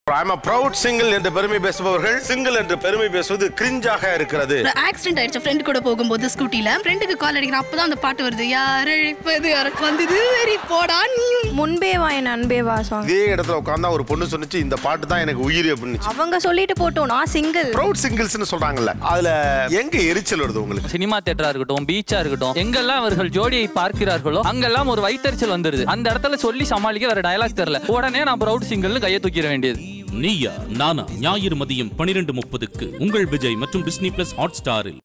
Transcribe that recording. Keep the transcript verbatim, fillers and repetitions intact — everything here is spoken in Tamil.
I'm a proud single என்று பெருமை பேசுபவர்கள் சிங்கிள் என்று பெருமை பேசுவது கிரிஞ்சாக இருக்கிறது. ஆக்சிடென்ட் ஆயிடுச்சு ஃப்ரெண்ட் கூட போகும்போது ஸ்கூட்டில ஃப்ரெண்டுக்கு கால் அடிக்கிற அப்பதான் அந்த பாட்டு வருது. யார் அழைப்பது யாருக்கு வந்தது வெரி போடா நீ முன்பே வா என் அன்பே வா சாங். இதே இடத்துல உட்கார்ந்தா ஒரு பொண்ணு சொன்னுச்சு இந்த பாட்டு தான் எனக்கு உயிர் அப்படினுச்சு. அவங்க சொல்லிட்டு போட்டோம் நான் சிங்கிள். ப்ரௌட் சிங்கிள்ஸ்னு சொல்றாங்கல்ல. அதுல எங்க எரிச்சல் வருது உங்களுக்கு? சினிமா தியேட்டரா இருக்கட்டும் பீச்சா இருக்கட்டும் எங்கெல்லாம் அவர்கள் ஜோடியை பார்க்கிறார்களோ அங்கெல்லாம் ஒரு வைத்தறிச்சல் வந்துருது. அந்த இடத்துல சொல்லி சமாளிக்க வேற டயலாக் தெரியல. உடனே நான் ப்ரௌட் சிங்கிள்னு கையை தூக்கிட வேண்டியது. நீயா நானா ஞாயிறு மதியம் பனிரெண்டு முப்பதுக்கு உங்கள் விஜய் மற்றும் டிஸ்னி பிளஸ் ஹாட் ஸ்டாரில்.